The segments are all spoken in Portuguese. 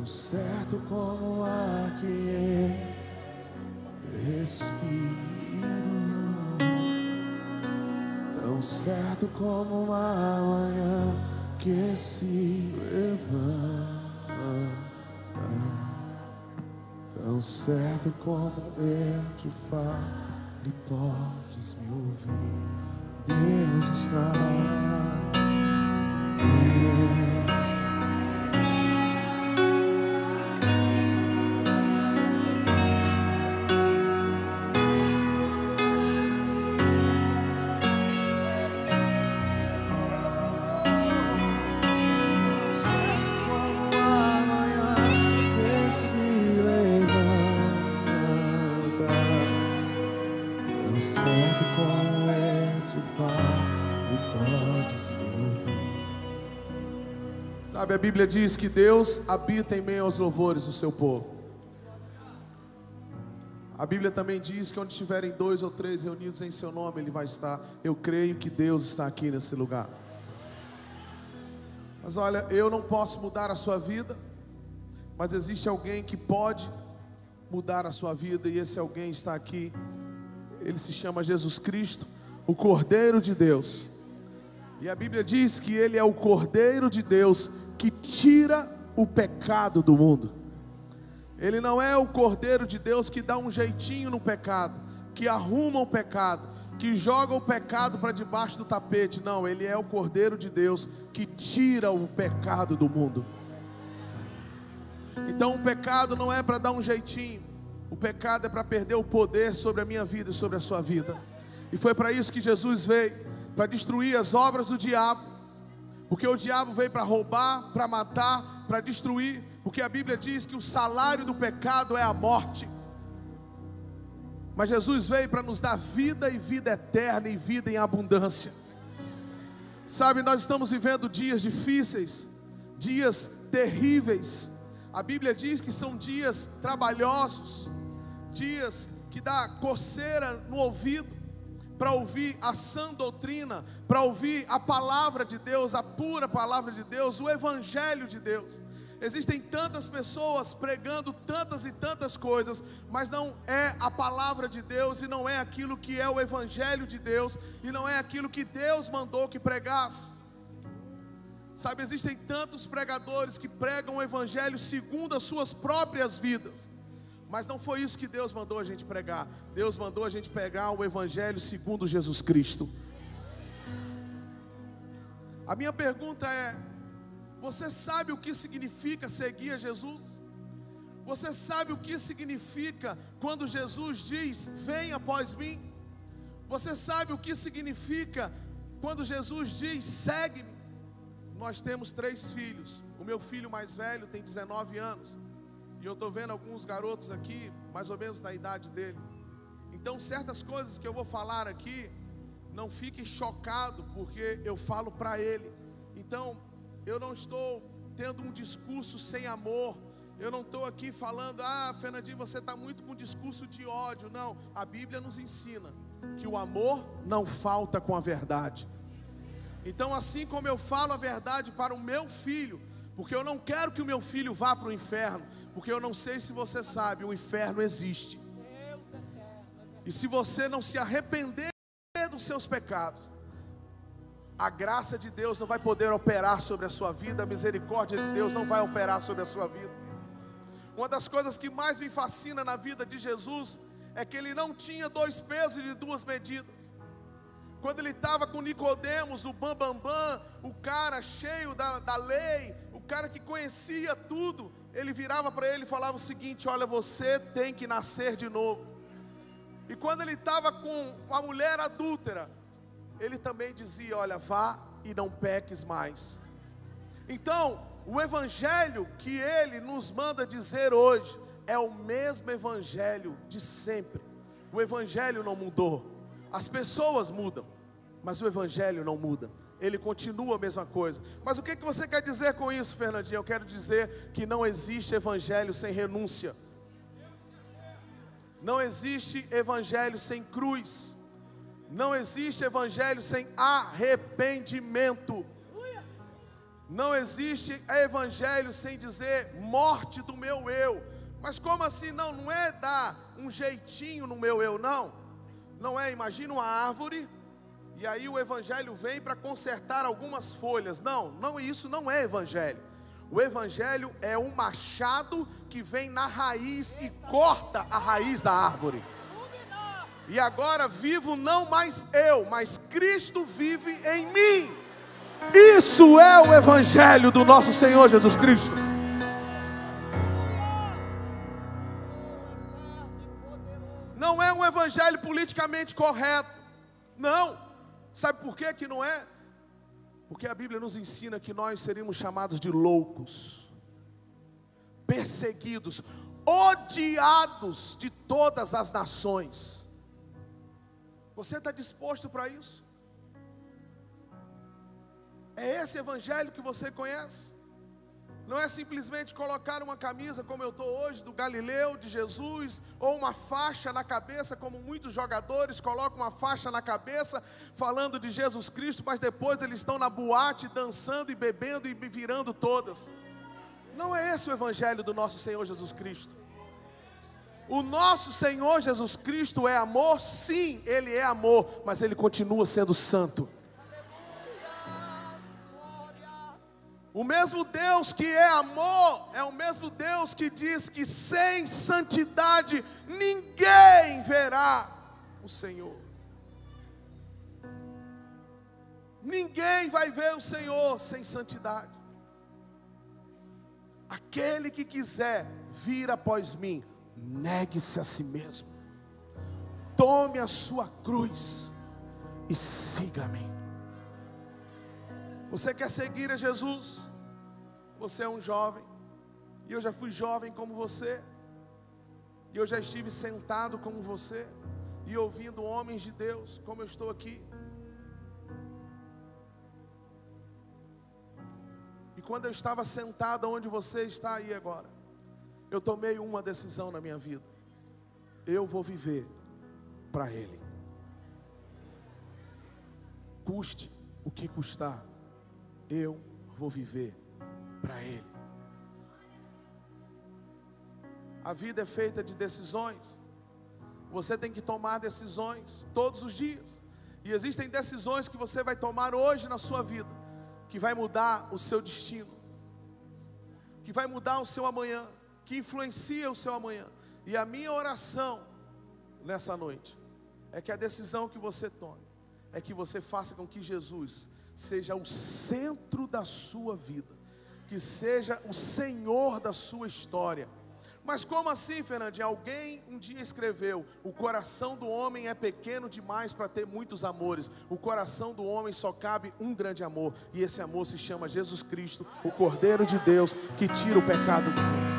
certo como o ar que eu respiro, tão certo como uma manhã que se levanta, tão certo como Deus te fala e podes me ouvir. Deus está, Deus. Sabe, a Bíblia diz que Deus habita em meio aos louvores do seu povo. A Bíblia também diz que onde estiverem 2 ou 3 reunidos em seu nome, Ele vai estar. Eu creio que Deus está aqui nesse lugar. Mas olha, eu não posso mudar a sua vida, mas existe alguém que pode mudar a sua vida, e esse alguém está aqui. Ele se chama Jesus Cristo, o Cordeiro de Deus. E a Bíblia diz que Ele é o Cordeiro de Deus que tira o pecado do mundo. Ele não é o Cordeiro de Deus que dá um jeitinho no pecado, que arruma o pecado, que joga o pecado para debaixo do tapete. Não, Ele é o Cordeiro de Deus que tira o pecado do mundo. Então o pecado não é para dar um jeitinho, o pecado é para perder o poder sobre a minha vida e sobre a sua vida. E foi para isso que Jesus veio, para destruir as obras do diabo. Porque o diabo veio para roubar, para matar, para destruir. Porque a Bíblia diz que o salário do pecado é a morte. Mas Jesus veio para nos dar vida e vida eterna e vida em abundância. Sabe, nós estamos vivendo dias difíceis, dias terríveis. A Bíblia diz que são dias trabalhosos, dias que dá coceira no ouvido, para ouvir a sã doutrina, para ouvir a palavra de Deus, a pura palavra de Deus, o Evangelho de Deus. Existem tantas pessoas pregando tantas e tantas coisas, mas não é a palavra de Deus, e não é aquilo que é o Evangelho de Deus, e não é aquilo que Deus mandou que pregasse. Sabe, existem tantos pregadores que pregam o Evangelho segundo as suas próprias vidas, mas não foi isso que Deus mandou a gente pregar. Deus mandou a gente pregar o Evangelho segundo Jesus Cristo. A minha pergunta é: você sabe o que significa seguir a Jesus? Você sabe o que significa quando Jesus diz: vem após mim? Você sabe o que significa quando Jesus diz: segue-me? Nós temos 3 filhos. O meu filho mais velho tem 19 anos. E eu estou vendo alguns garotos aqui, mais ou menos da idade dele. Então certas coisas que eu vou falar aqui, não fique chocado, porque eu falo para ele. Então eu não estou tendo um discurso sem amor. Eu não estou aqui falando: ah, Fernandinho, você está muito com discurso de ódio. Não, a Bíblia nos ensina que o amor não falta com a verdade. Então, assim como eu falo a verdade para o meu filho, porque eu não quero que o meu filho vá para o inferno, porque eu não sei se você sabe, o inferno existe. E se você não se arrepender dos seus pecados, a graça de Deus não vai poder operar sobre a sua vida, a misericórdia de Deus não vai operar sobre a sua vida. Uma das coisas que mais me fascina na vida de Jesus é que Ele não tinha 2 pesos e 2 medidas. Quando Ele estava com Nicodemos, o bambambam, o cara cheio da lei, o cara que conhecia tudo, Ele virava para ele e falava o seguinte: olha, você tem que nascer de novo. E quando Ele estava com a mulher adúltera, Ele também dizia: olha, vá e não peques mais. Então, o Evangelho que Ele nos manda dizer hoje é o mesmo Evangelho de sempre. O Evangelho não mudou. As pessoas mudam, mas o Evangelho não muda. Ele continua a mesma coisa. Mas o que você quer dizer com isso, Fernandinho? Eu quero dizer que não existe Evangelho sem renúncia. Não existe Evangelho sem cruz. Não existe Evangelho sem arrependimento. Não existe evangelho sem dizer morte do meu eu. Mas como assim? Não é dar um jeitinho no meu eu, não. Não é, imagina uma árvore e aí o evangelho vem para consertar algumas folhas. Não, isso não é evangelho. O evangelho é um machado que vem na raiz e corta a raiz da árvore. E agora vivo não mais eu, mas Cristo vive em mim. Isso é o evangelho do nosso Senhor Jesus Cristo. Não é um evangelho politicamente correto. Não. Sabe por que que não é? Porque a Bíblia nos ensina que nós seríamos chamados de loucos, perseguidos, odiados de todas as nações. Você está disposto para isso? É esse evangelho que você conhece? Não é simplesmente colocar uma camisa como eu estou hoje, do Galileu, de Jesus, ou uma faixa na cabeça, como muitos jogadores colocam uma faixa na cabeça, falando de Jesus Cristo, mas depois eles estão na boate, dançando e bebendo e virando todas. Não é esse o evangelho do nosso Senhor Jesus Cristo. O nosso Senhor Jesus Cristo é amor, sim, Ele é amor, mas Ele continua sendo santo. O mesmo Deus que é amor, é o mesmo Deus que diz que sem santidade ninguém verá o Senhor. Ninguém vai ver o Senhor sem santidade. Aquele que quiser vir após mim, negue-se a si mesmo, tome a sua cruz e siga-me. Você quer seguir a Jesus? Você é um jovem, e eu já fui jovem como você, e eu já estive sentado como você, e ouvindo homens de Deus, como eu estou aqui. E quando eu estava sentado onde você está aí agora, eu tomei uma decisão na minha vida: eu vou viver para Ele, custe o que custar. Eu vou viver para Ele. A vida é feita de decisões. Você tem que tomar decisões todos os dias. E existem decisões que você vai tomar hoje na sua vida, que vai mudar o seu destino, que vai mudar o seu amanhã, que influencia o seu amanhã. E a minha oração nessa noite é que a decisão que você tome, é que você faça com que Jesus seja o centro da sua vida, que seja o Senhor da sua história. Mas como assim, Fernandinho? Alguém um dia escreveu: o coração do homem é pequeno demais para ter muitos amores. O coração do homem só cabe um grande amor, e esse amor se chama Jesus Cristo, o Cordeiro de Deus, que tira o pecado do mundo.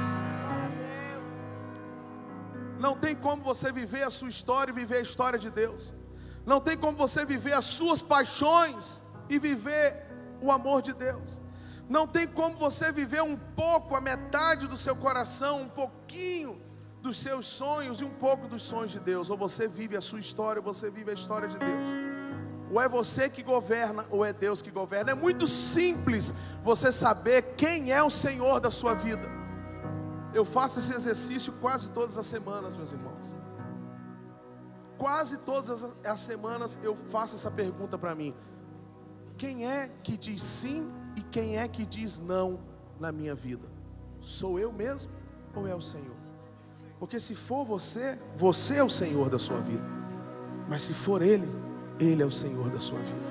Não tem como você viver a sua história e viver a história de Deus. Não tem como você viver as suas paixões e viver o amor de Deus. Não tem como você viver um pouco, a metade do seu coração, um pouquinho dos seus sonhos e um pouco dos sonhos de Deus. Ou você vive a sua história, ou você vive a história de Deus. Ou é você que governa, ou é Deus que governa. É muito simples você saber quem é o Senhor da sua vida. Eu faço esse exercício quase todas as semanas, meus irmãos. Quase todas as semanas eu faço essa pergunta para mim: quem é que diz sim e quem é que diz não na minha vida? Sou eu mesmo ou é o Senhor? Porque se for você, você é o Senhor da sua vida. Mas se for Ele, Ele é o Senhor da sua vida.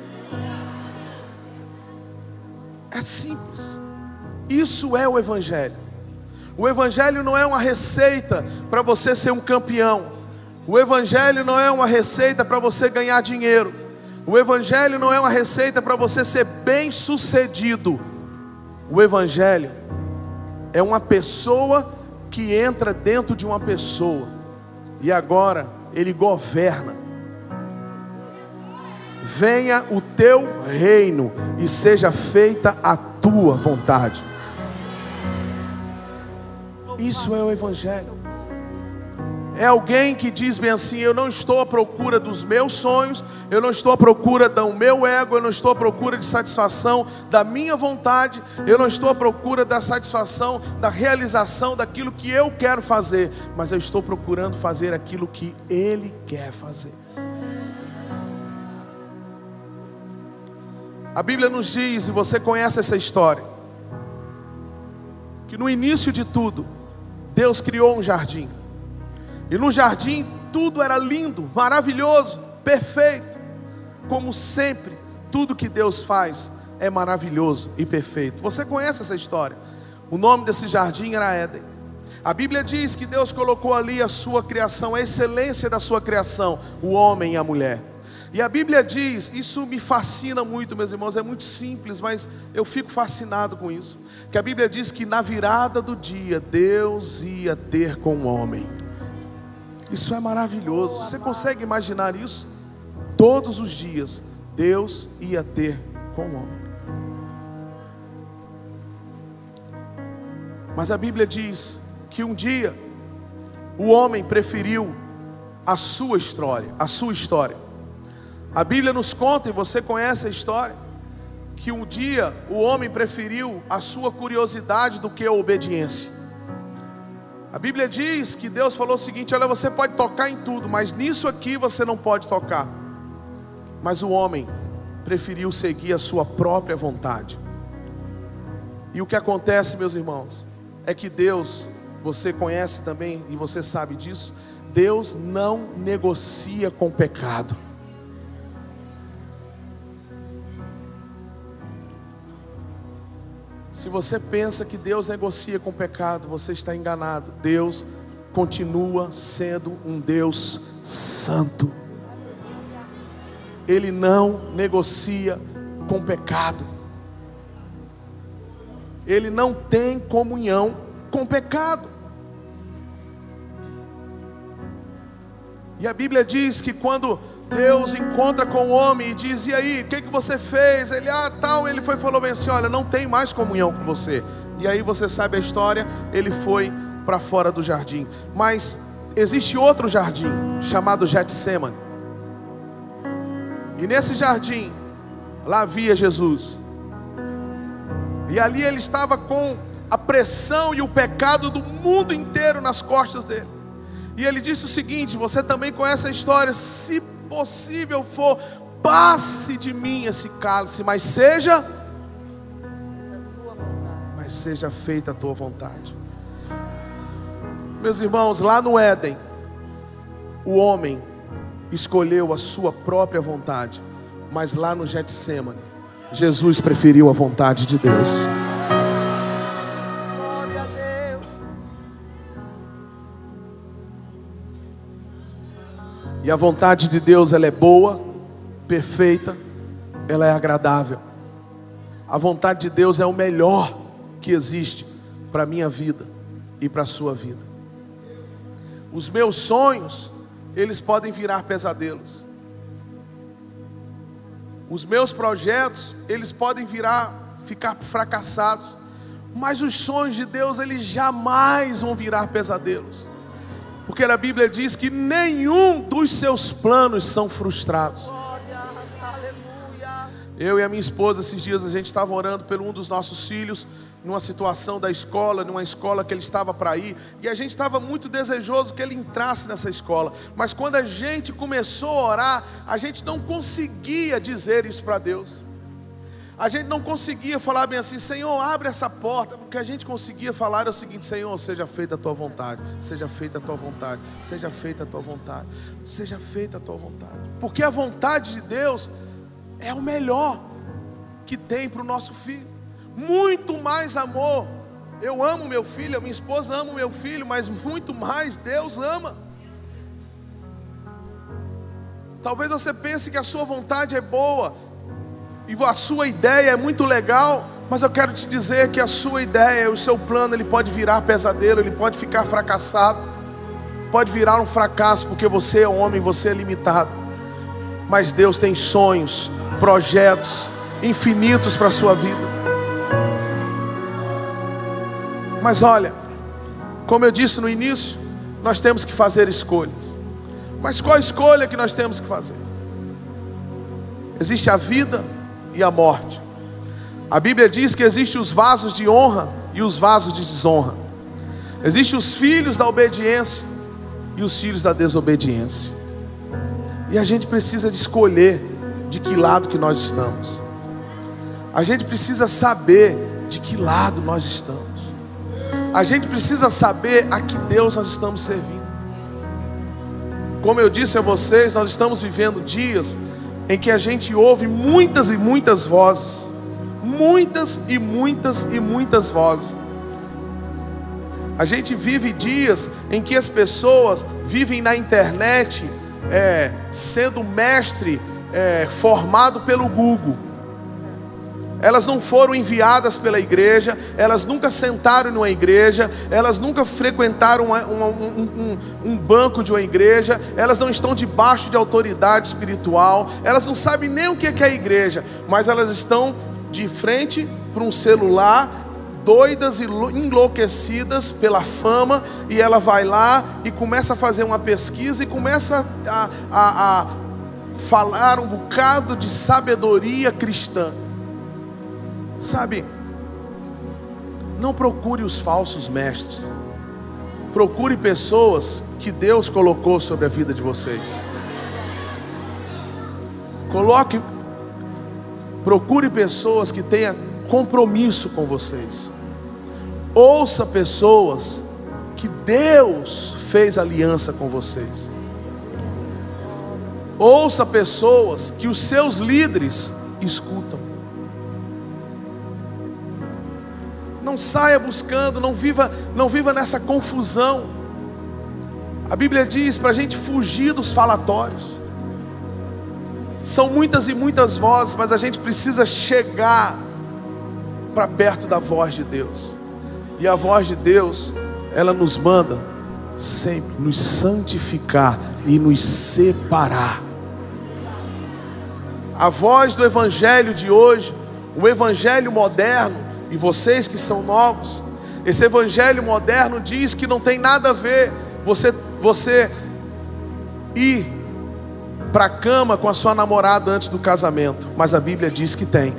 É simples. Isso é o Evangelho. O Evangelho não é uma receita para você ser um campeão. O Evangelho não é uma receita para você ganhar dinheiro. O Evangelho não é uma receita para você ser bem sucedido. O Evangelho é uma pessoa que entra dentro de uma pessoa, e agora ele governa. Venha o teu reino e seja feita a tua vontade. Isso é o Evangelho. É alguém que diz bem assim: eu não estou à procura dos meus sonhos, eu não estou à procura do meu ego, eu não estou à procura de satisfação da minha vontade, eu não estou à procura da satisfação, da realização daquilo que eu quero fazer, mas eu estou procurando fazer aquilo que Ele quer fazer. A Bíblia nos diz, e você conhece essa história, que no início de tudo, Deus criou um jardim. E no jardim tudo era lindo, maravilhoso, perfeito. Como sempre, tudo que Deus faz é maravilhoso e perfeito. Você conhece essa história? O nome desse jardim era Éden. A Bíblia diz que Deus colocou ali a sua criação, a excelência da sua criação, o homem e a mulher. E a Bíblia diz, isso me fascina muito, meus irmãos, é muito simples, mas eu fico fascinado com isso. Que a Bíblia diz que na virada do dia, Deus ia ter com o homem. Isso é maravilhoso. Você consegue imaginar isso? Todos os dias Deus ia ter com o homem. Mas a Bíblia diz que um dia o homem preferiu a sua história. A Bíblia nos conta, e você conhece a história, que um dia o homem preferiu a sua curiosidade do que a obediência. A Bíblia diz que Deus falou o seguinte: olha, você pode tocar em tudo, mas nisso aqui você não pode tocar. Mas o homem preferiu seguir a sua própria vontade. E o que acontece, meus irmãos, é que Deus, você conhece também e você sabe disso, Deus não negocia com o pecado. Se você pensa que Deus negocia com o pecado, você está enganado. Deus continua sendo um Deus santo. Ele não negocia com o pecado. Ele não tem comunhão com o pecado. E a Bíblia diz que quando Deus encontra com o homem e diz: e aí, o que você fez? Ele, ele falou bem assim: olha, não tem mais comunhão com você. E aí você sabe a história, ele foi para fora do jardim. Mas existe outro jardim, chamado Getsemane. E nesse jardim, lá havia Jesus. E ali ele estava com a pressão e o pecado do mundo inteiro nas costas dele. E ele disse o seguinte: você também conhece a história: se possível for, passe de mim esse cálice, mas seja feita a tua vontade. Meus irmãos, lá no Éden, o homem escolheu a sua própria vontade, mas lá no Getsemane, Jesus preferiu a vontade de Deus. E a vontade de Deus, ela é boa, perfeita, ela é agradável. A vontade de Deus é o melhor que existe para a minha vida e para a sua vida. Os meus sonhos, eles podem virar pesadelos. Os meus projetos, eles podem ficar fracassados. Mas os sonhos de Deus, eles jamais vão virar pesadelos. Porque a Bíblia diz que nenhum dos seus planos são frustrados. Eu e a minha esposa, esses dias, a gente estava orando por um dos nossos filhos, numa situação da escola, numa escola que ele estava para ir. E a gente estava muito desejoso que ele entrasse nessa escola. Mas quando a gente começou a orar, a gente não conseguia dizer isso para Deus. A gente não conseguia falar bem assim: Senhor, abre essa porta. O que a gente conseguia falar era o seguinte: Senhor, seja feita a tua vontade, seja feita a tua vontade, seja feita a tua vontade, seja feita a tua vontade. Porque a vontade de Deus é o melhor que tem para o nosso filho. Muito mais amor. Eu amo meu filho, a minha esposa ama o meu filho, mas muito mais Deus ama. Talvez você pense que a sua vontade é boa e a sua ideia é muito legal, mas eu quero te dizer que a sua ideia, o seu plano, ele pode virar pesadelo, ele pode ficar fracassado, pode virar um fracasso, porque você é homem, você é limitado. Mas Deus tem sonhos, projetos infinitos para a sua vida. Mas olha, como eu disse no início, nós temos que fazer escolhas. Mas qual escolha que nós temos que fazer? Existe a vida e a morte. A Bíblia diz que existem os vasos de honra e os vasos de desonra. Existem os filhos da obediência e os filhos da desobediência. E a gente precisa de escolher de que lado que nós estamos. A gente precisa saber de que lado nós estamos. A gente precisa saber a que Deus nós estamos servindo. Como eu disse a vocês, nós estamos vivendo dias em que a gente ouve muitas e muitas vozes. Muitas e muitas e muitas vozes. A gente vive dias em que as pessoas vivem na internet sendo mestre formado pelo Google. Elas não foram enviadas pela igreja, elas nunca sentaram numa igreja, elas nunca frequentaram um banco de uma igreja, elas não estão debaixo de autoridade espiritual, elas não sabem nem o que é a igreja, mas elas estão de frente para um celular, doidas e enlouquecidas pela fama, e ela vai lá e começa a fazer uma pesquisa e começa a falar um bocado de sabedoria cristã. Sabe, não procure os falsos mestres. Procure pessoas que Deus colocou sobre a vida de vocês. Procure pessoas que tenham compromisso com vocês. Ouça pessoas que Deus fez aliança com vocês. Ouça pessoas que os seus líderes escutam. Não saia buscando, não viva nessa confusão. A Bíblia diz para a gente fugir dos falatórios. São muitas e muitas vozes, mas a gente precisa chegar para perto da voz de Deus. E a voz de Deus, ela nos manda sempre nos santificar e nos separar. A voz do Evangelho de hoje, o Evangelho moderno, e vocês que são novos, esse evangelho moderno diz que não tem nada a ver você ir para a cama com a sua namorada antes do casamento, mas a Bíblia diz que tem.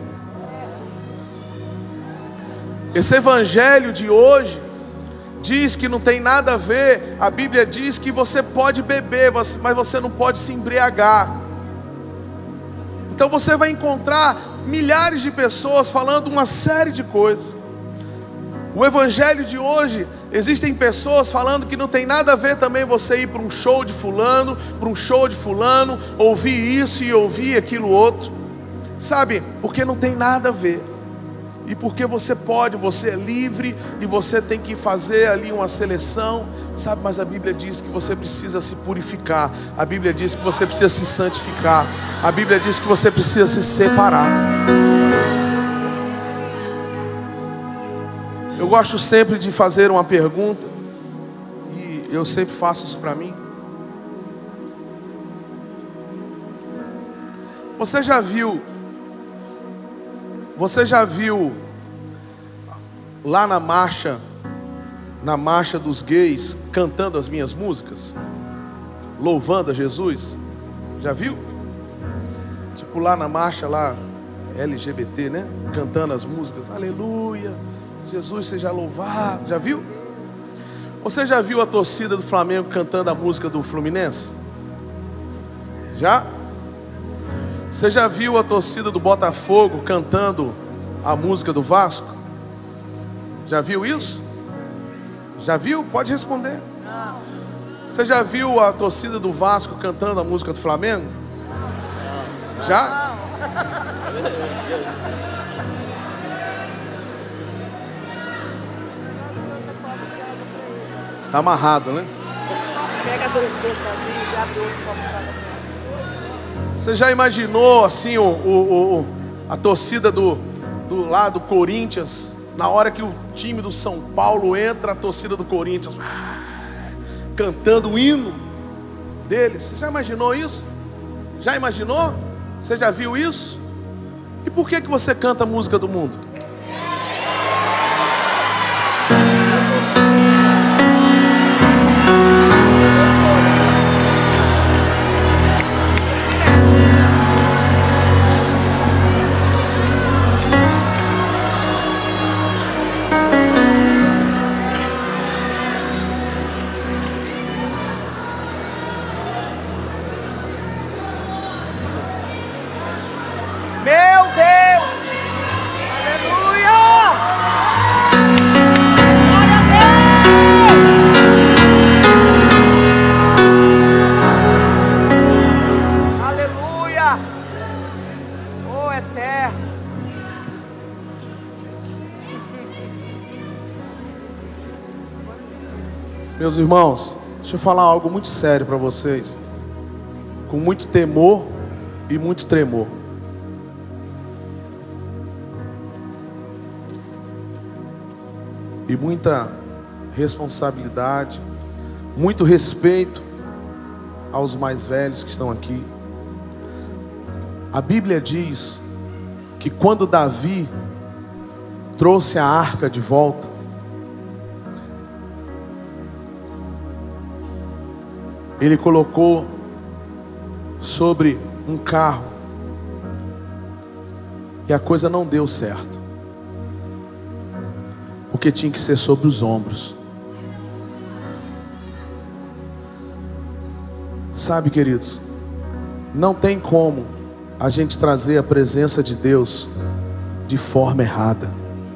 Esse evangelho de hoje diz que não tem nada a ver. A Bíblia diz que você pode beber, mas você não pode se embriagar. Então você vai encontrar milhares de pessoas falando uma série de coisas. O evangelho de hoje, existem pessoas falando que não tem nada a ver também você ir para um show de fulano, ouvir isso e ouvir aquilo outro. Sabe, porque não tem nada a ver. E porque você é livre e você tem que fazer ali uma seleção, sabe? Mas a Bíblia diz que você precisa se purificar. A Bíblia diz que você precisa se santificar. A Bíblia diz que você precisa se separar. Eu gosto sempre de fazer uma pergunta, e eu sempre faço isso para mim. Você já viu lá na marcha dos gays, cantando as minhas músicas, louvando a Jesus? Já viu? Tipo lá na marcha lá LGBT, né? Cantando as músicas, aleluia, Jesus seja louvado. Já viu? Você já viu a torcida do Flamengo cantando a música do Fluminense? Já? Você já viu a torcida do Botafogo cantando a música do Vasco? Já viu isso? Já viu? Pode responder. Você já viu a torcida do Vasco cantando a música do Flamengo? Já? Tá amarrado, né? Pega dois vazios e abre outro para usar. Você já imaginou assim a torcida do lado do Corinthians, na hora que o time do São Paulo entra, a torcida do Corinthians cantando o hino deles? Você já imaginou isso? Já imaginou? Você já viu isso? E por que você canta a música do mundo? Meus irmãos, deixa eu falar algo muito sério para vocês, com muito temor e muito tremor. E muita responsabilidade, muito respeito aos mais velhos que estão aqui. A Bíblia diz que quando Davi trouxe a arca de volta, ele colocou sobre um carro e a coisa não deu certo, porque tinha que ser sobre os ombros. Sabe, queridos, não tem como a gente trazer a presença de Deus de forma errada.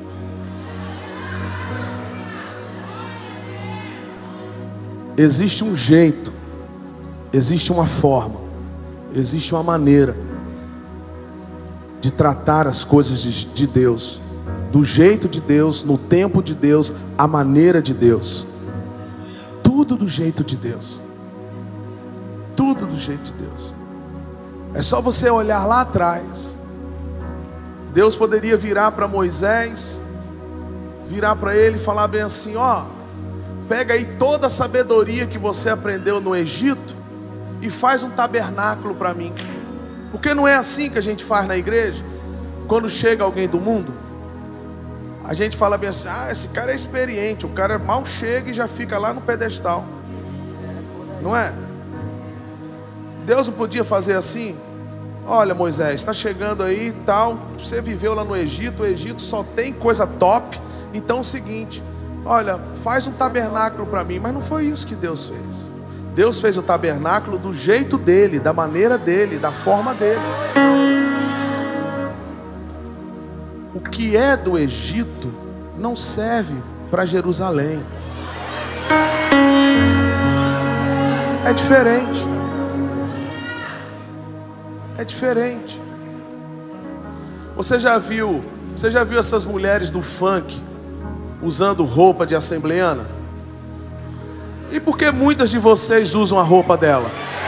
Existe um jeito, existe uma forma, existe uma maneira de tratar as coisas de Deus, do jeito de Deus, no tempo de Deus, a maneira de Deus. Tudo do jeito de Deus. Tudo do jeito de Deus. É só você olhar lá atrás. Deus poderia virar para Moisés, virar para ele e falar bem assim: ó, pega aí toda a sabedoria que você aprendeu no Egito e faz um tabernáculo para mim. Porque não é assim que a gente faz na igreja. Quando chega alguém do mundo, a gente fala bem assim: ah, esse cara é experiente. O cara mal chega e já fica lá no pedestal. Não é? Deus não podia fazer assim? Olha, Moisés, está chegando aí e tal, você viveu lá no Egito, o Egito só tem coisa top. Então é o seguinte, olha, faz um tabernáculo para mim. Mas não foi isso que Deus fez. Deus fez o tabernáculo do jeito dele, da maneira dele, da forma dele. O que é do Egito não serve para Jerusalém. É diferente. É diferente. Você já viu essas mulheres do funk usando roupa de assembleiana? E por que muitas de vocês usam a roupa dela?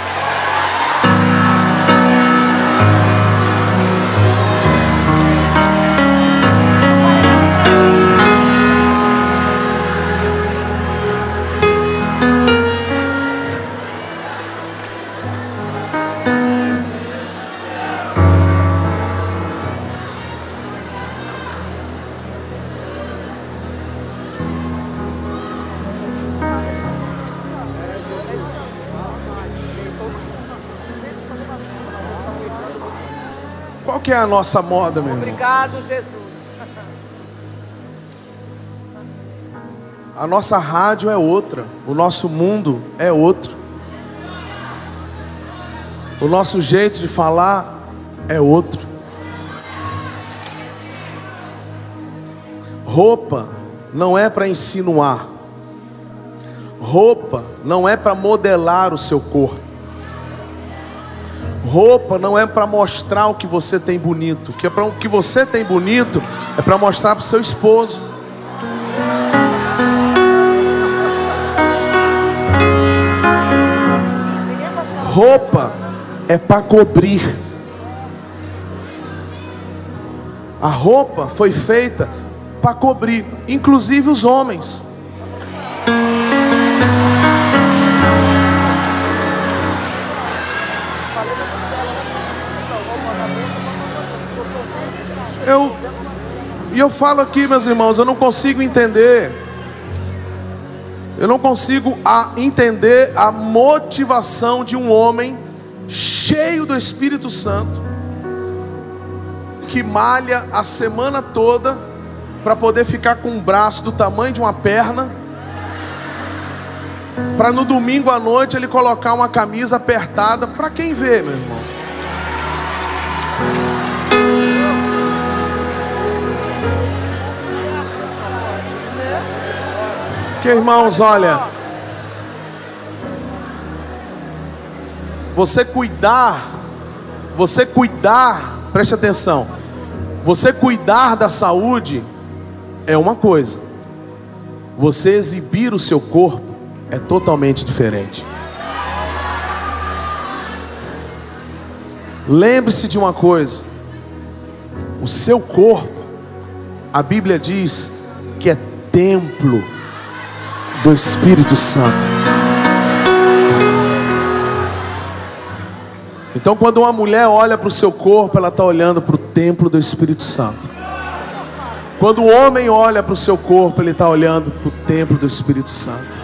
Qual que é a nossa moda, meu irmão? Obrigado, Jesus. A nossa rádio é outra. O nosso mundo é outro. O nosso jeito de falar é outro. Roupa não é para insinuar. Roupa não é para modelar o seu corpo. Roupa não é para mostrar o que você tem bonito. O que você tem bonito é para mostrar para o seu esposo. Roupa é para cobrir. A roupa foi feita para cobrir, inclusive os homens. Eu falo aqui, meus irmãos, eu não consigo entender. Eu não consigo entender a motivação de um homem cheio do Espírito Santo, que malha a semana toda para poder ficar com um braço do tamanho de uma perna, para no domingo à noite ele colocar uma camisa apertada. Para quem vê, meu irmão? Porque, irmãos, olha, você cuidar, preste atenção, você cuidar da saúde é uma coisa, você exibir o seu corpo é totalmente diferente. Lembre-se de uma coisa: o seu corpo, a Bíblia diz que é templo do Espírito Santo. Então, quando uma mulher olha para o seu corpo, ela está olhando para o templo do Espírito Santo. Quando o homem olha para o seu corpo, ele está olhando para o templo do Espírito Santo.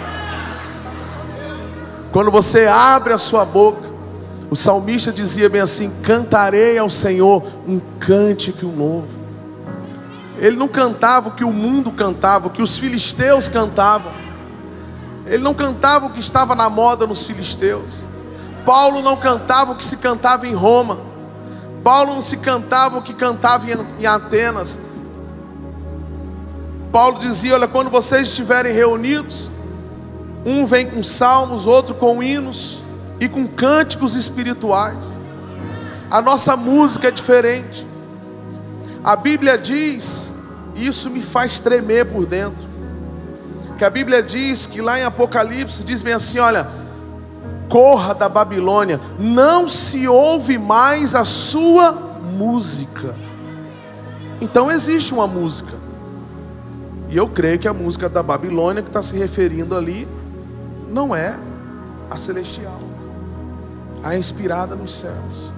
Quando você abre a sua boca, o salmista dizia bem assim: cantarei ao Senhor um cântico novo. Ele não cantava o que o mundo cantava, o que os filisteus cantavam. Ele não cantava o que estava na moda nos filisteus. Paulo não cantava o que se cantava em Roma. Paulo não se cantava o que cantava em Atenas. Paulo dizia: olha, quando vocês estiverem reunidos, um vem com salmos, outro com hinos e com cânticos espirituais. A nossa música é diferente. A Bíblia diz, e isso me faz tremer por dentro, que a Bíblia diz que lá em Apocalipse diz bem assim: olha, corra da Babilônia, não se ouve mais a sua música. Então existe uma música, e eu creio que a música da Babilônia que está se referindo ali não é a celestial, a inspirada nos céus.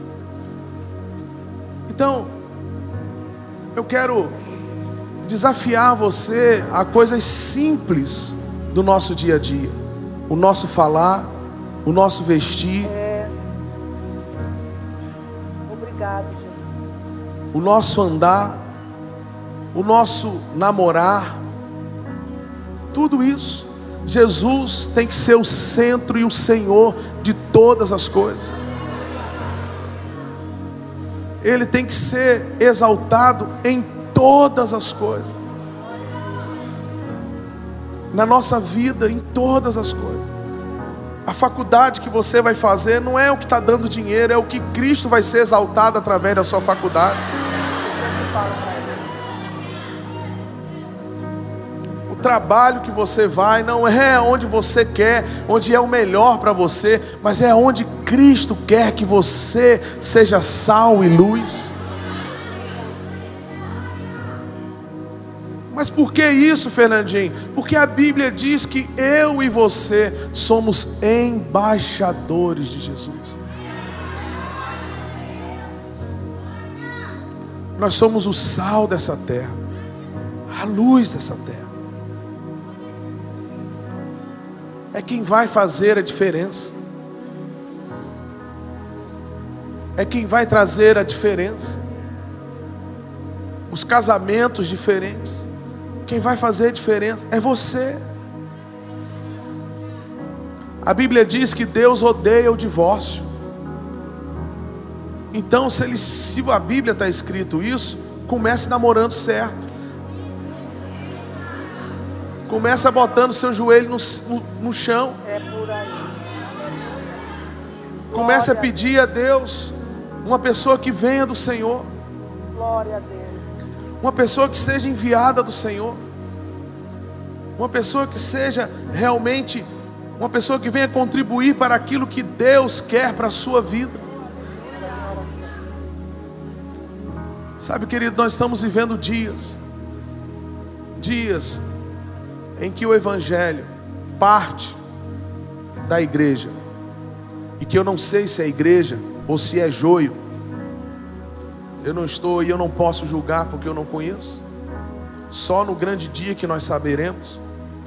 Então eu quero desafiar você a coisas simples do nosso dia a dia: o nosso falar, o nosso vestir, Obrigado, Jesus. o nosso andar, o nosso namorar. Tudo isso, Jesus tem que ser o centro e o Senhor de todas as coisas. Ele tem que ser exaltado em todas as coisas, na nossa vida, em todas as coisas. A faculdade que você vai fazer não é o que está dando dinheiro, é o que Cristo vai ser exaltado através da sua faculdade. O trabalho que você vai não é onde você quer, onde é o melhor para você, mas é onde Cristo quer que você seja sal e luz. Mas por que isso, Fernandinho? Porque a Bíblia diz que eu e você somos embaixadores de Jesus. Nós somos o sal dessa terra, a luz dessa terra. É quem vai fazer a diferença. É quem vai trazer a diferença. Os casamentos diferentes, quem vai fazer a diferença é você. A Bíblia diz que Deus odeia o divórcio. Então, se a Bíblia está escrito isso, comece namorando certo. Começa botando seu joelho no chão. É por aí. Começa a pedir a Deus uma pessoa que venha do Senhor. Glória a Deus. Uma pessoa que seja enviada do Senhor. Uma pessoa que seja realmente uma pessoa que venha contribuir para aquilo que Deus quer para a sua vida. Sabe, querido, nós estamos vivendo dias em que o Evangelho parte da igreja, e que eu não sei se é igreja ou se é joio. Eu não posso julgar porque eu não conheço. Só no grande dia que nós saberemos.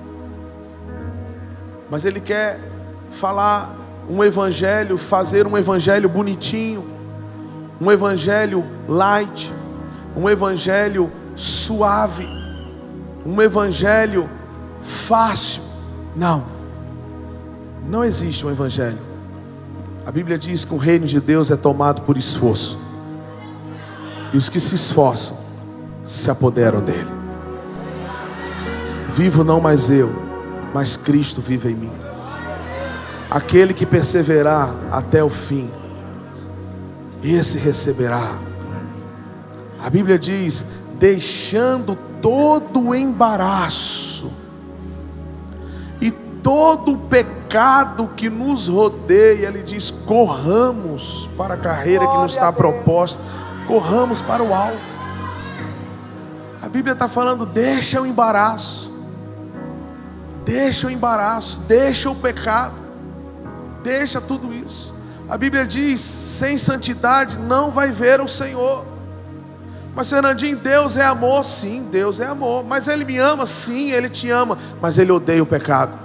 Mas ele quer falar um evangelho, fazer um evangelho bonitinho, um evangelho light, um evangelho suave, um evangelho fácil. Não existe um evangelho. A Bíblia diz que o reino de Deus é tomado por esforço, e os que se esforçam se apoderam dele. Vivo não mais eu, mas Cristo vive em mim. Aquele que perseverar até o fim, esse receberá. A Bíblia diz: deixando todo o embaraço e todo o pecado que nos rodeia, Ele diz: corramos para a carreira que nos está proposta, corramos para o alvo. A Bíblia está falando: deixa o embaraço, deixa o embaraço, deixa o pecado, deixa tudo isso. A Bíblia diz: sem santidade não vai ver o Senhor. Mas Fernandinho, Deus é amor? Sim, Deus é amor. Mas Ele me ama? Sim, Ele te ama. Mas Ele odeia o pecado.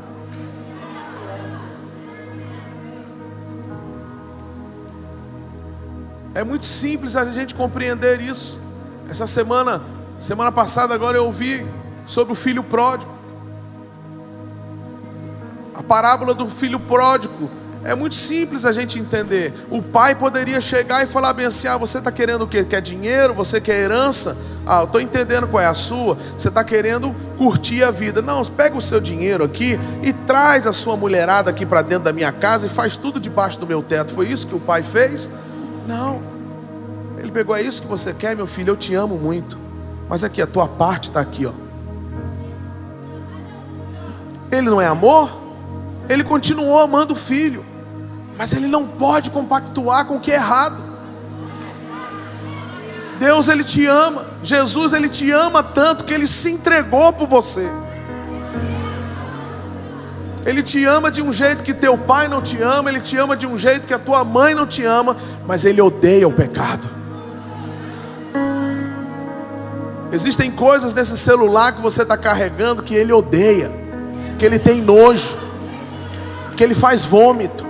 É muito simples a gente compreender isso. Essa semana passada agora eu ouvi sobre o filho pródigo. A parábola do filho pródigo é muito simples a gente entender. O pai poderia chegar e falar bem assim: você está querendo o quê? Quer dinheiro? Você quer herança? Eu estou entendendo qual é a sua. Você está querendo curtir a vida. Não, pega o seu dinheiro aqui e traz a sua mulherada aqui para dentro da minha casa e faz tudo debaixo do meu teto. Foi isso que o pai fez? Não. Ele pegou: é isso que você quer, meu filho? Eu te amo muito, mas aqui, a tua parte está aqui, ó. Ele não é amor? Ele continuou amando o filho, mas ele não pode compactuar com o que é errado. Deus, Ele te ama. Jesus, Ele te ama tanto que Ele se entregou por você. Ele te ama de um jeito que teu pai não te ama. Ele te ama de um jeito que a tua mãe não te ama. Mas Ele odeia o pecado. Existem coisas nesse celular que você está carregando que Ele odeia, que Ele tem nojo, que Ele faz vômito.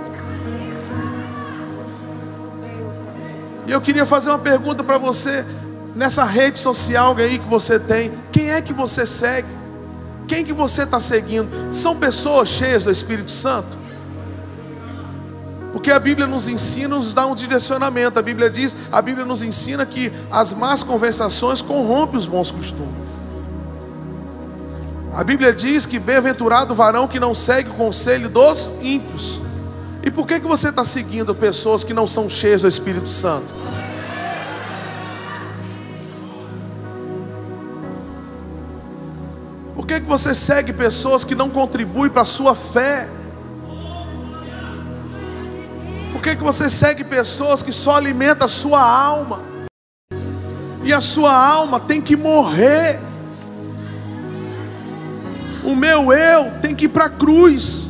E eu queria fazer uma pergunta para você. Nessa rede social aí que você tem, quem é que você segue? Quem que você está seguindo? São pessoas cheias do Espírito Santo? Porque a Bíblia nos ensina, nos dá um direcionamento. A Bíblia nos ensina que as más conversações corrompem os bons costumes. A Bíblia diz que bem-aventurado o varão que não segue o conselho dos ímpios. E por que você está seguindo pessoas que não são cheias do Espírito Santo? Por que você segue pessoas que não contribuem para a sua fé? Por que você segue pessoas que só alimentam a sua alma? E a sua alma tem que morrer. O meu eu tem que ir para a cruz.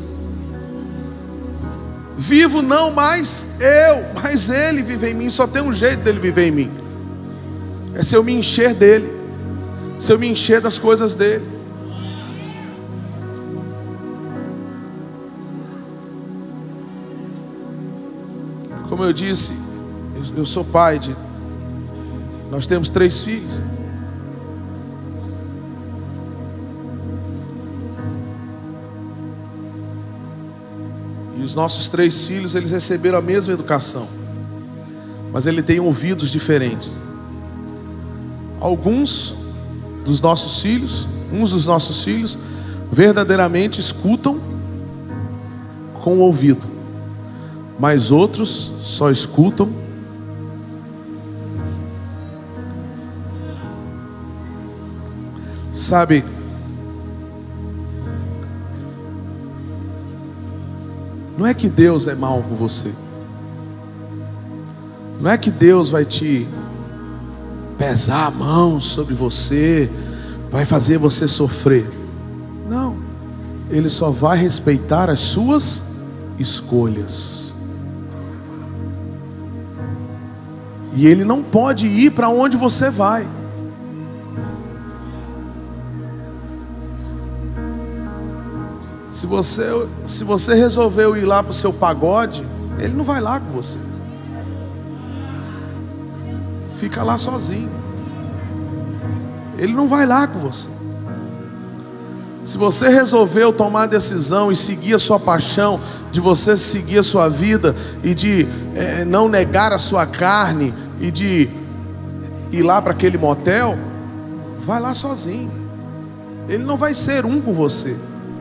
Vivo não mais eu, mas Ele vive em mim. Só tem um jeito dele viver em mim: é se eu me encher dele, se eu me encher das coisas dele. Como eu disse, eu sou pai de... Nós temos 3 filhos. E os nossos 3 filhos, eles receberam a mesma educação, mas eles têm ouvidos diferentes. Alguns dos nossos filhos, verdadeiramente escutam com o ouvido, mas outros só escutam. Sabe, não é que Deus é mau com você. Não é que Deus vai te pesar a mão sobre você, vai fazer você sofrer. Não. Ele só vai respeitar as suas escolhas. E Ele não pode ir para onde você vai. Se você resolveu ir lá para o seu pagode, Ele não vai lá com você. Fica lá sozinho. Ele não vai lá com você. Se você resolveu tomar a decisão e seguir a sua paixão, de você seguir a sua vida e de não negar a sua carne e de ir lá para aquele motel, vai lá sozinho. Ele não vai ser um com você,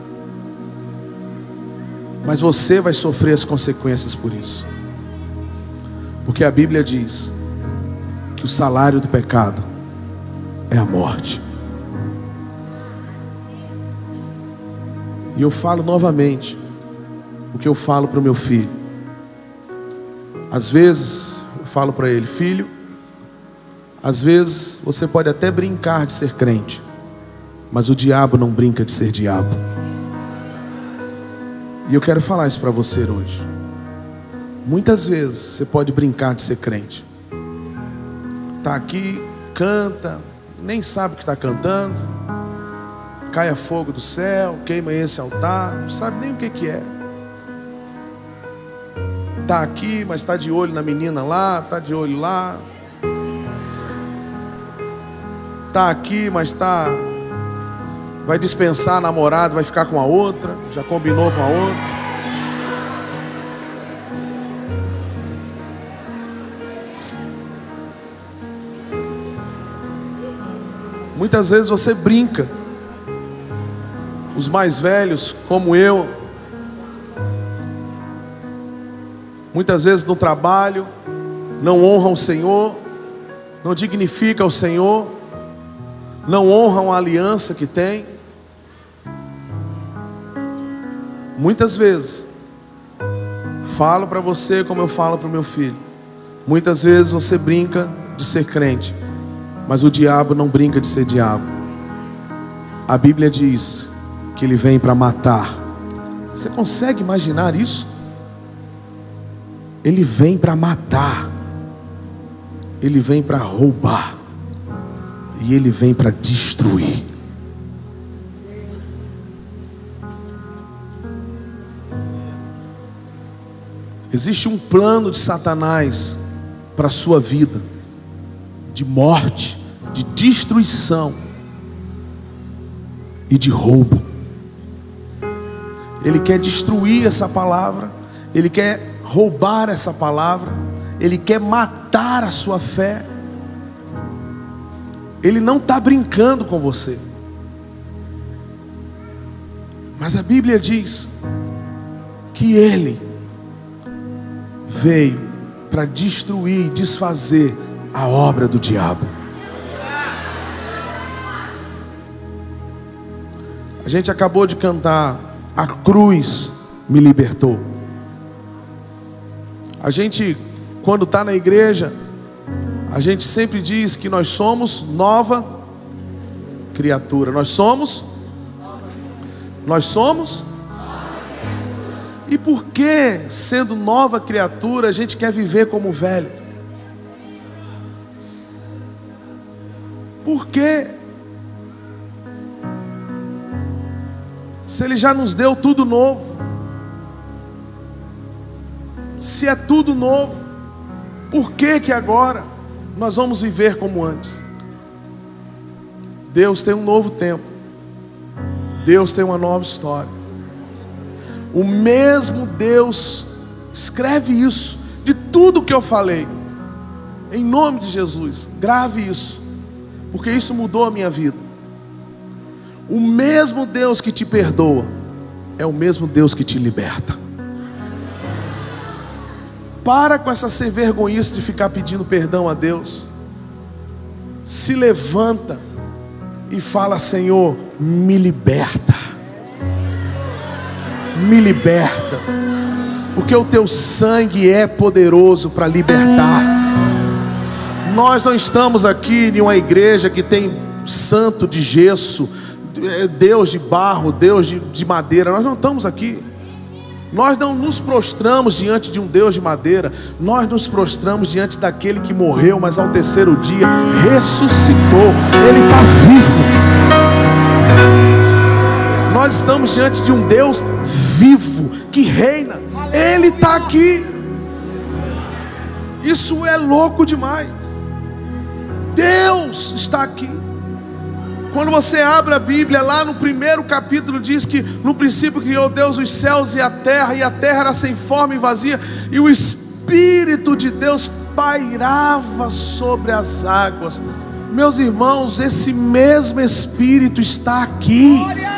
mas você vai sofrer as consequências por isso. Porque a Bíblia diz que o salário do pecado é a morte. E eu falo novamente o que eu falo para o meu filho. Às vezes eu falo para ele: filho, às vezes você pode até brincar de ser crente, mas o diabo não brinca de ser diabo. E eu quero falar isso para você hoje. Muitas vezes você pode brincar de ser crente. Está aqui, canta, nem sabe o que está cantando. Caia fogo do céu, queima esse altar, não sabe nem o que é. Está aqui, mas está de olho na menina lá, está de olho lá. Está aqui, mas vai dispensar a namorada, vai ficar com a outra, já combinou com a outra. Muitas vezes você brinca. Os mais velhos, como eu, muitas vezes no trabalho, não honram o Senhor, não dignificam o Senhor, não honram a aliança que tem. Muitas vezes, falo para você como eu falo para o meu filho, muitas vezes você brinca de ser crente, mas o diabo não brinca de ser diabo. A Bíblia diz que ele vem para matar. Você consegue imaginar isso? Ele vem para matar, ele vem para roubar, e ele vem para destruir. Existe um plano de Satanás para a sua vida, de morte, de destruição e de roubo. Ele quer destruir essa palavra, ele quer roubar essa palavra, ele quer matar a sua fé. Ele não está brincando com você. Mas a Bíblia diz que ele veio para destruir, desfazer a obra do diabo. A gente acabou de cantar: a cruz me libertou. A gente, quando está na igreja, a gente sempre diz que nós somos nova criatura. Nós somos. E por que, sendo nova criatura, a gente quer viver como velho? Por quê? Se Ele já nos deu tudo novo, se é tudo novo, por que que agora nós vamos viver como antes? Deus tem um novo tempo, Deus tem uma nova história. O mesmo Deus, escreve isso, de tudo que eu falei, em nome de Jesus, grave isso, porque isso mudou a minha vida. O mesmo Deus que te perdoa é o mesmo Deus que te liberta. Para com essa sem vergonhice de ficar pedindo perdão a Deus. Se levanta e fala: Senhor, me liberta. Me liberta, porque o teu sangue é poderoso para libertar. Nós não estamos aqui em uma igreja que tem santo de gesso, Deus de barro, Deus de madeira. Nós não estamos aqui. Nós não nos prostramos diante de um Deus de madeira. Nós nos prostramos diante daquele que morreu, mas ao terceiro dia ressuscitou. Ele está vivo. Nós estamos diante de um Deus vivo, que reina. Ele está aqui. Isso é louco demais. Deus está aqui. Quando você abre a Bíblia, lá no primeiro capítulo diz que no princípio criou Deus os céus e a terra era sem forma e vazia, e o Espírito de Deus pairava sobre as águas. Meus irmãos, esse mesmo Espírito está aqui.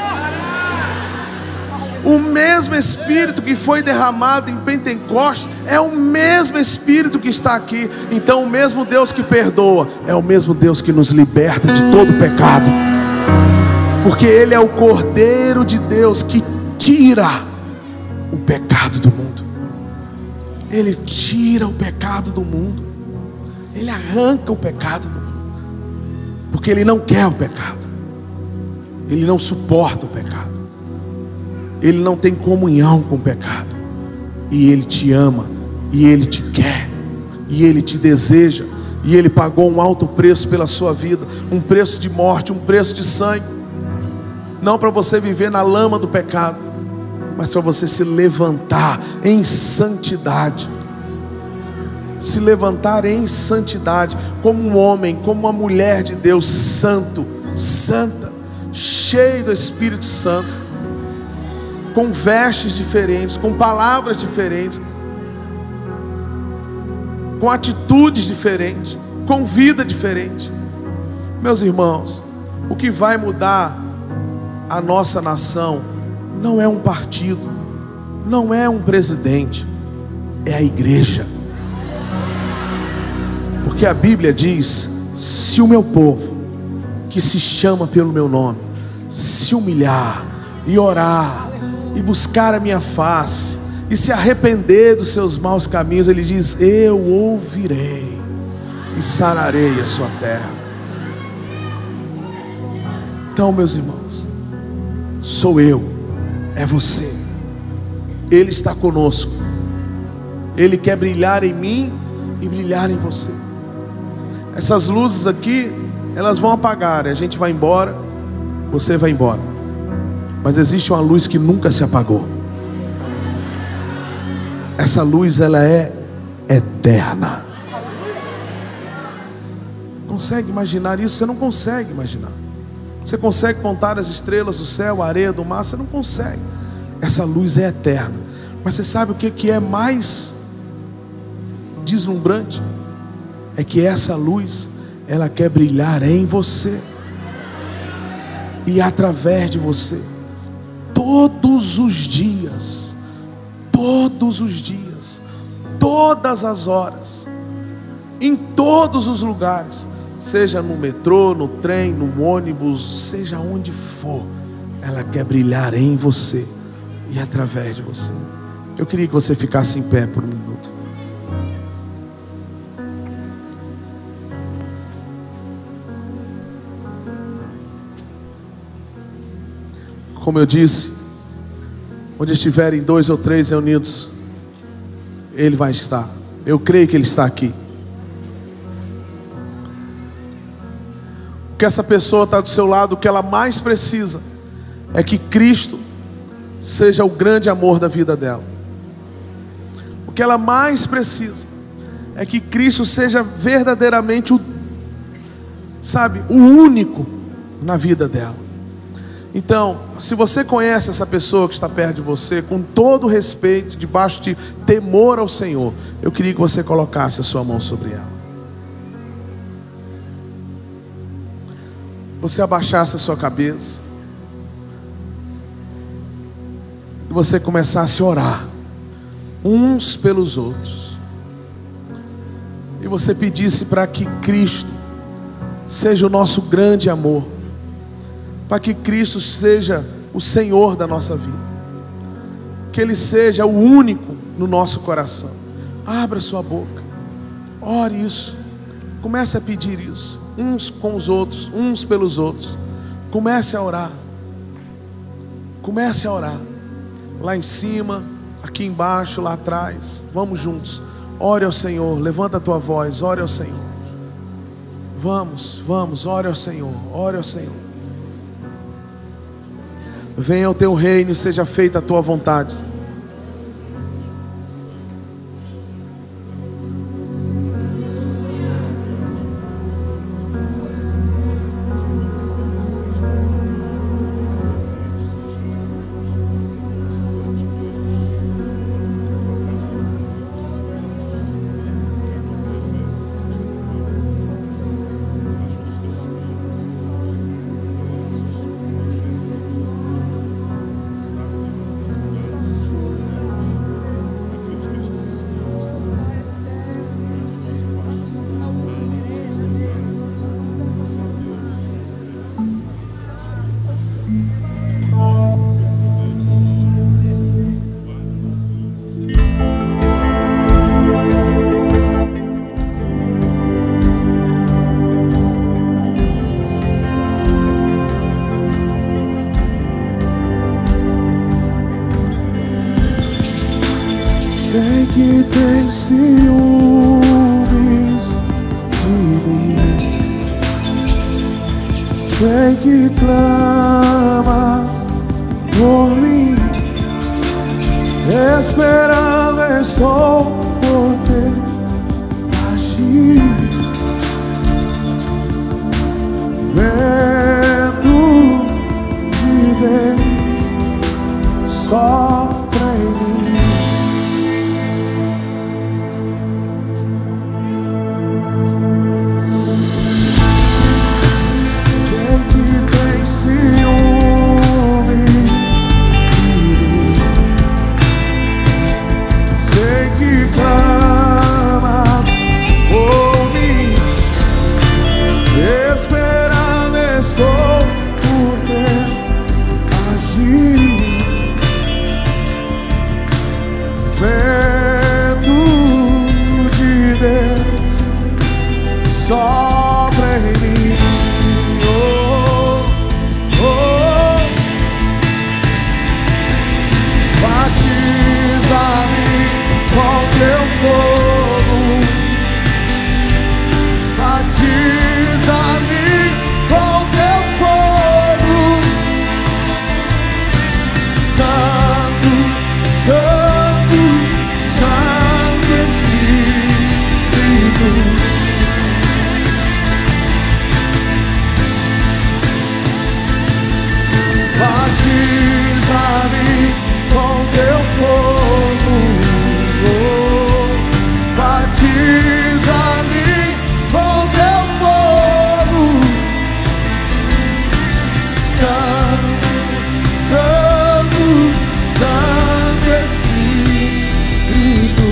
O mesmo Espírito que foi derramado em Pentecostes é o mesmo Espírito que está aqui. Então o mesmo Deus que perdoa é o mesmo Deus que nos liberta de todo pecado. Porque Ele é o Cordeiro de Deus que tira o pecado do mundo. Ele tira o pecado do mundo. Ele arranca o pecado do mundo. Porque Ele não quer o pecado. Ele não suporta o pecado. Ele não tem comunhão com o pecado. E Ele te ama. E Ele te quer. E Ele te deseja. E Ele pagou um alto preço pela sua vida. Um preço de morte, um preço de sangue. Não para você viver na lama do pecado, mas para você se levantar em santidade. Se levantar em santidade, como um homem, como uma mulher de Deus, santo, santa, cheio do Espírito Santo, com vestes diferentes, com palavras diferentes, com atitudes diferentes, com vida diferente. Meus irmãos, o que vai mudar a nossa nação não é um partido, não é um presidente, é a igreja. Porque a Bíblia diz: se o meu povo, que se chama pelo meu nome, se humilhar e orar e buscar a minha face e se arrepender dos seus maus caminhos, Ele diz: eu ouvirei e sararei a sua terra. Então, meus irmãos, sou eu, é você. Ele está conosco. Ele quer brilhar em mim e brilhar em você. Essas luzes aqui, elas vão apagar, a gente vai embora, você vai embora. Mas existe uma luz que nunca se apagou. Essa luz, ela é eterna. Consegue imaginar isso? Você não consegue imaginar. Você consegue contar as estrelas do céu, a areia do mar? Você não consegue. Essa luz é eterna. Mas você sabe o que é mais deslumbrante? É que essa luz, ela quer brilhar em você e através de você, todos os dias, todos os dias, todas as horas, em todos os lugares, seja no metrô, no trem, no ônibus, seja onde for, ela quer brilhar em você e através de você. Eu queria que você ficasse em pé por um minuto. Como eu disse, onde estiverem 2 ou 3 reunidos, Ele vai estar. Eu creio que Ele está aqui. O que essa pessoa está do seu lado, o que ela mais precisa é que Cristo seja o grande amor da vida dela. O que ela mais precisa é que Cristo seja verdadeiramente o único na vida dela. Então, se você conhece essa pessoa que está perto de você, com todo respeito, debaixo de temor ao Senhor, eu queria que você colocasse a sua mão sobre ela. Você abaixasse a sua cabeça e você começasse a orar uns pelos outros. E você pedisse para que Cristo seja o nosso grande amor, para que Cristo seja o Senhor da nossa vida, que Ele seja o único no nosso coração. Abra sua boca, ore isso, comece a pedir isso, uns com os outros, uns pelos outros. Comece a orar, comece a orar, lá em cima, aqui embaixo, lá atrás. Vamos juntos, ore ao Senhor, levanta a tua voz, ore ao Senhor. Vamos, ore ao Senhor, ore ao Senhor. Venha o teu reino, seja feita a tua vontade. que tem ciúmes de mim, sei que clamas por mim, esperando estou por ter agir. Vento de Deus sopra em mim. Sei que tem ciúmes de mim, sei que clamas por mim, esperando estou por ter agir. Vento de Deus sopra em mim. Oh, oh. Batiza-me com teu fogo, batiza-me com teu fogo, Santo, Santo, Santo Espírito. Batiza-me com teu fogo, oh, batiza-me com teu fogo, Santo, Santo, Santo Espírito.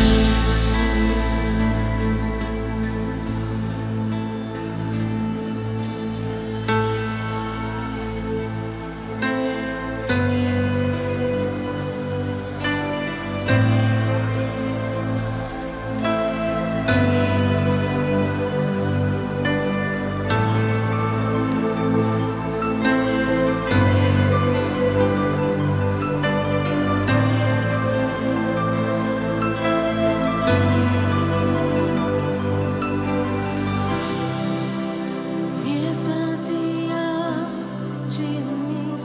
Me esvazia de mim,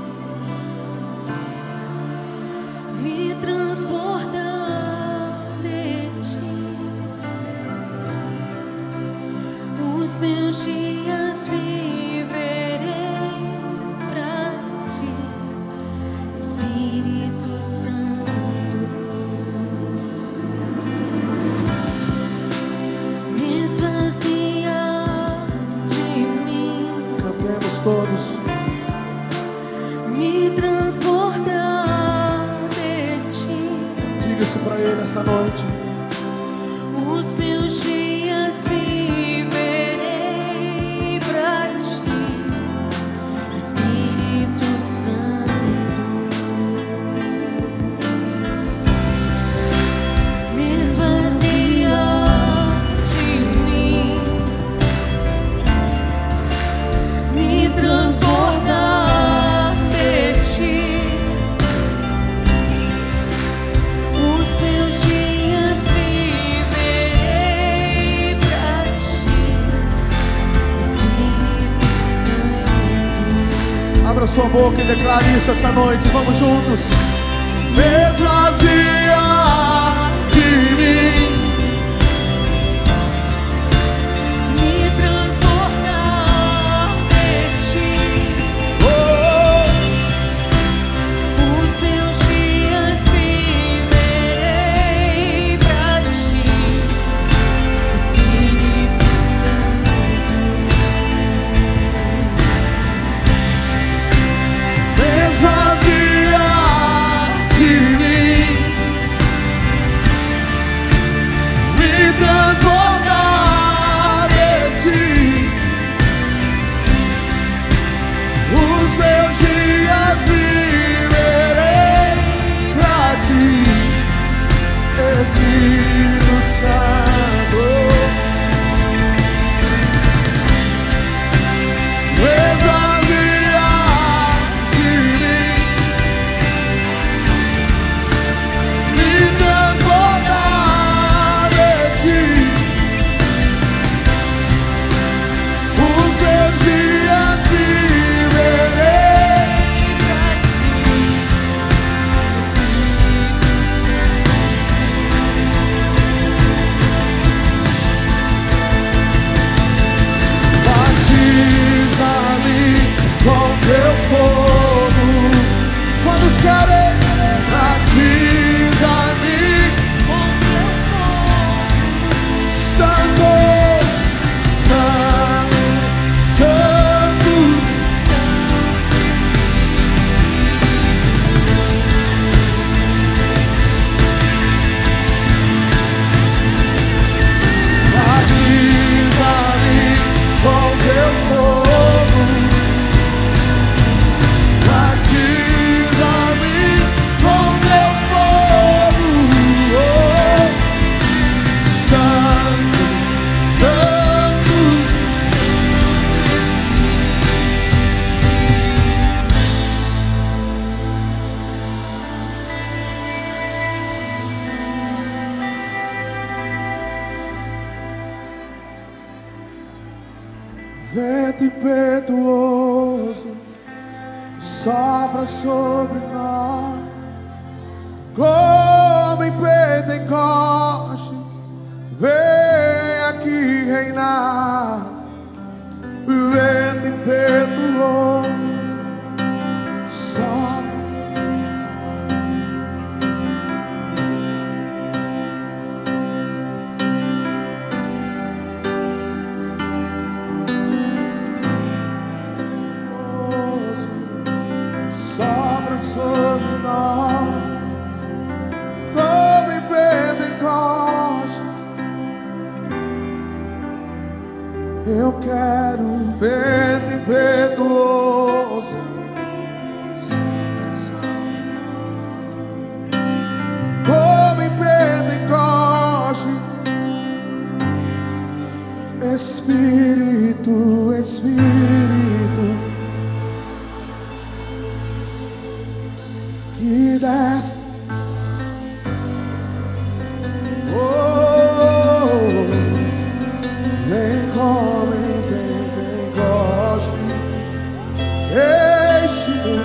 me transborda de ti. Os meus dias viverei pra ti, Espírito Santo. Me esvazia de mim, Cantemos todos. me transborda de ti. Diga isso pra ele essa noite. Os meus dias viverei pra ti, Espírito Santo. Me esvazia de mim, me transborda de ti. Os meus dias viverei pra ti, Espírito Santo. Abra sua boca e declare isso essa noite. Vamos juntos. Me esvazia de mim, Me transborda de ti. oh, Os meus dias viverei pra ti, Espírito Santo. me esvazia de mim, me transborda de ti. Os meus dias viverei pra ti, Espírito Santo. Me esvazia de mim, me transborda vento impetuoso sopra sobre nós, como em Pentecostes, vem aqui reinar. Vento impetuoso sopra. Sopra sobre nós, como em Pentecostes. Eu quero vento impetuoso sopra sobre nós, como em Pentecostes. Espírito, Espírito, que desce, oh, vem como em Pentecostes, enche-me.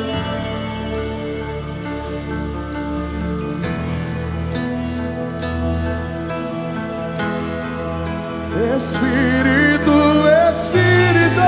Espírito, Espírito,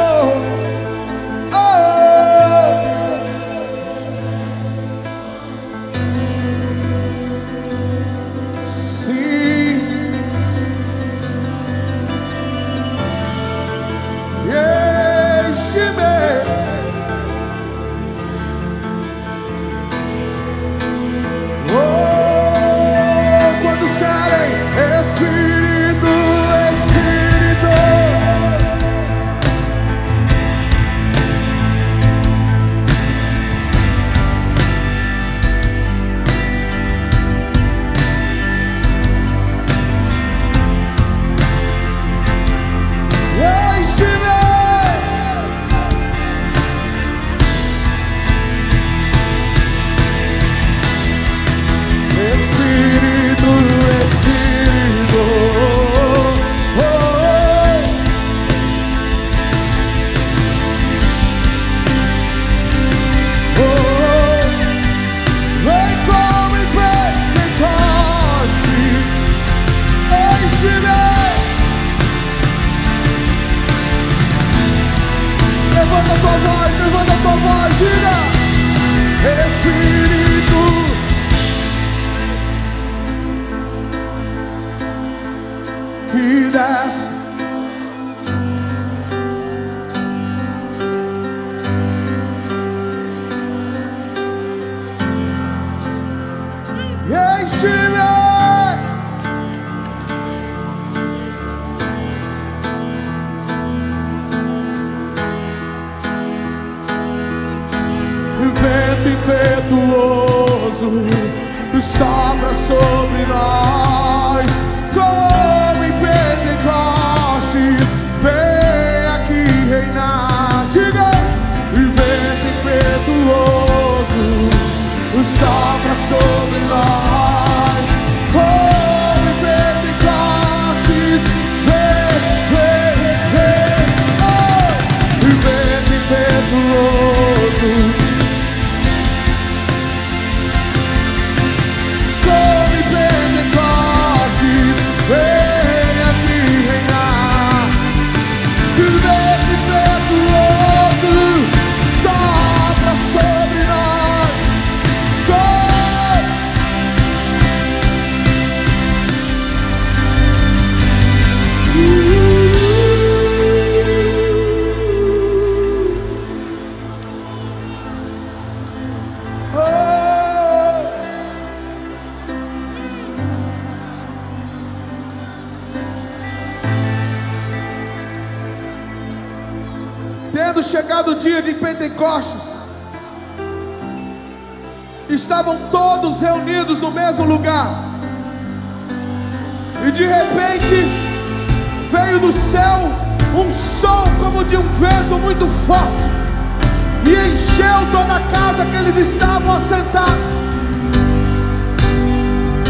levanta a tua voz, diga: Espírito, que desce, enche-me. Vento impetuoso sopra sobre nós, como em Pentecostes, vem aqui reinar. Diga: vento impetuoso sopra sobre nós, como em Pentecostes, vem, vem, vem. Oh! Vento impetuoso, vem aqui reinar. Vento impetuoso sopra sobre nós. Tendo chegado o dia de Pentecostes, estavam todos reunidos no mesmo lugar, e de repente veio do céu um som como de um vento muito forte, e encheu toda a casa que eles estavam assentados.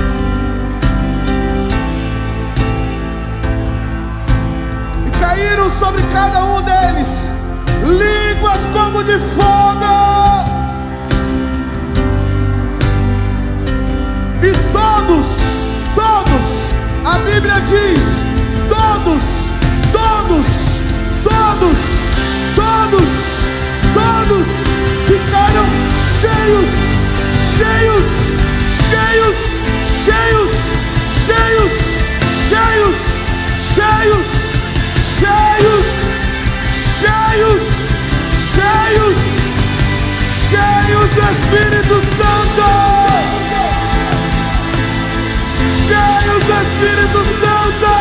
Caíram sobre cada um deles línguas como de fogo. E todos, a Bíblia diz, todos ficaram cheios do Espírito Santo. Cheios do Espírito Santo.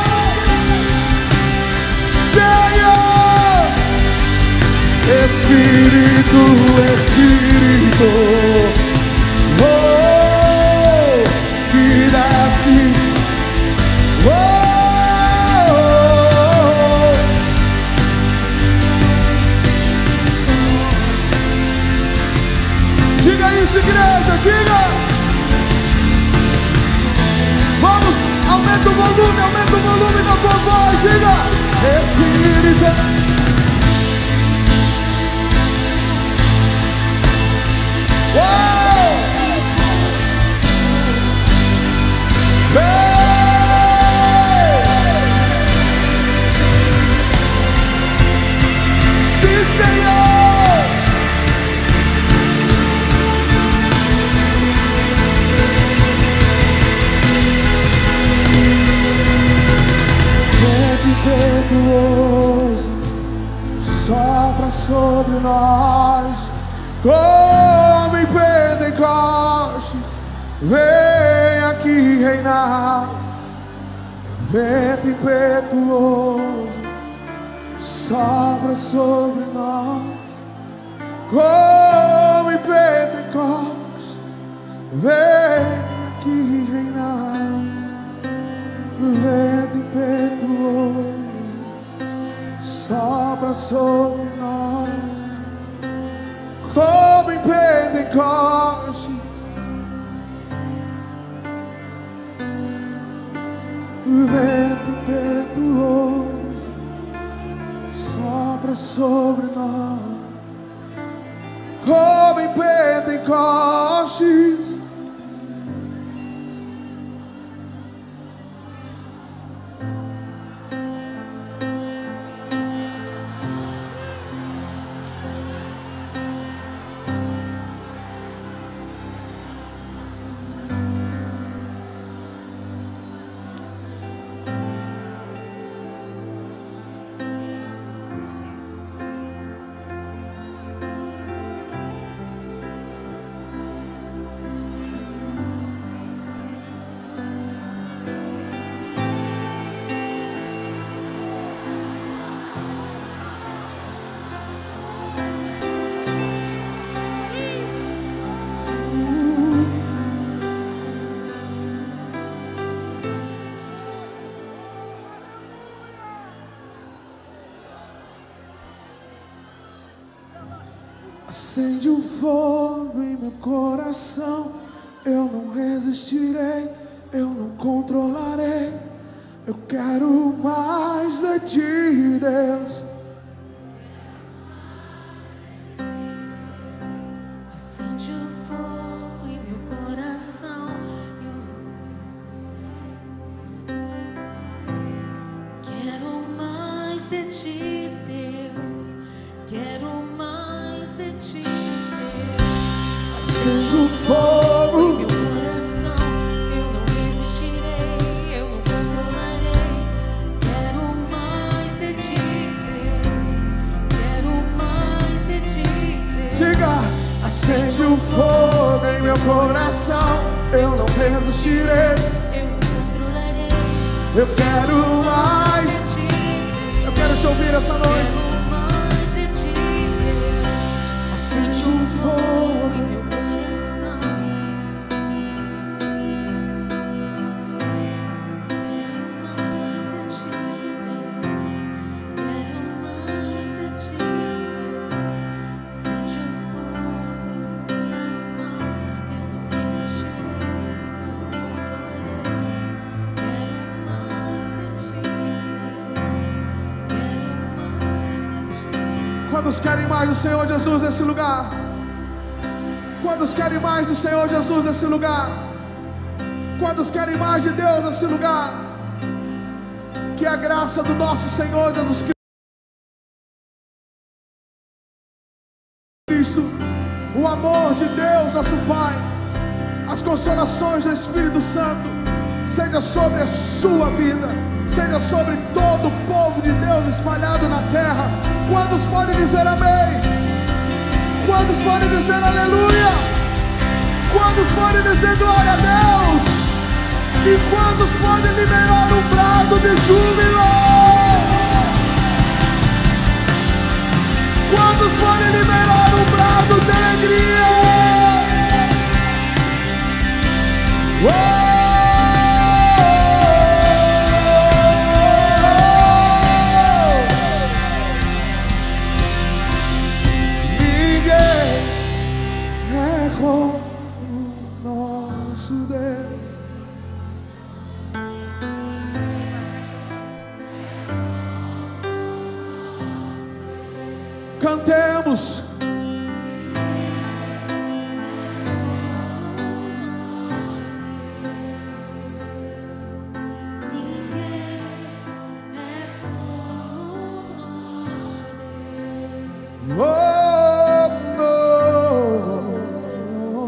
Espírito, oh, que desce, oh, diga isso, igreja, diga. Vamos, aumenta o volume da tua voz, diga. Espírito. Sim, Senhor. Vento impetuoso sopra sobre nós, como em Pentecostes, vem aqui reinar. Vento impetuoso sopra sobre nós, como em Pentecostes, vem aqui reinar. Vento impetuoso sopra sobre nós, como em Pentecostes, vento impetuoso sopra sobre nós, como em Pentecostes. Acende um fogo em meu coração, eu não resistirei, eu não controlarei. Eu quero mais de ti, Deus. Acende o fogo em meu coração, eu quero mais de ti, Deus. Quero mais de ti, Deus. Acende um fogo em meu coração, eu não resistirei, eu não controlarei. Quero mais de ti, Deus. Quero mais de ti, Deus. Diga, acende um fogo em meu coração, eu não resistirei, Eu não controlarei. eu quero mais. De ti, Deus. Eu quero te ouvir essa noite. Quero mais de ti, Deus. Acende um fogo Em meu coração, quero mais de ti, Deus. Quero mais de ti, Deus. Seja o fogo em meu coração, eu não resistirei, eu não controlarei. Quero mais de ti, Deus. Quero Quantos querem mais do Senhor Jesus nesse lugar? Quantos querem mais do Senhor Jesus nesse lugar? Quantos querem mais de Deus nesse lugar? Que a graça do nosso Senhor Jesus Cristo, o amor de Deus, nosso Pai, as consolações do Espírito Santo, seja sobre a sua vida, seja sobre todo o povo de Deus espalhado na terra. Quantos podem dizer amém? Quantos podem dizer aleluia? Quantos podem dizer glória a Deus? E quantos podem liberar um brado de júbilo? Quantos podem liberar um brado de alegria? Ninguém é como nosso Deus. Cantemos. Oh, não.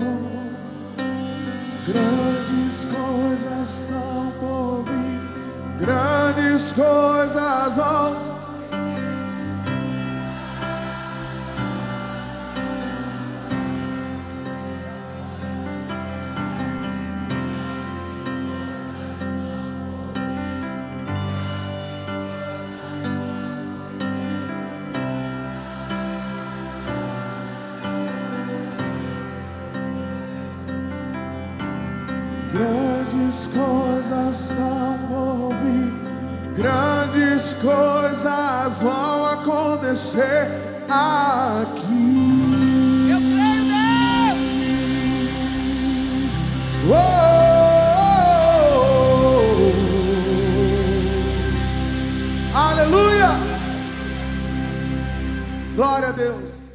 Grandes coisas estão por vir, grandes coisas vão. Grandes coisas estão por vir, grandes coisas vão acontecer aqui. Eu creio, Deus! Aleluia! Glória a Deus.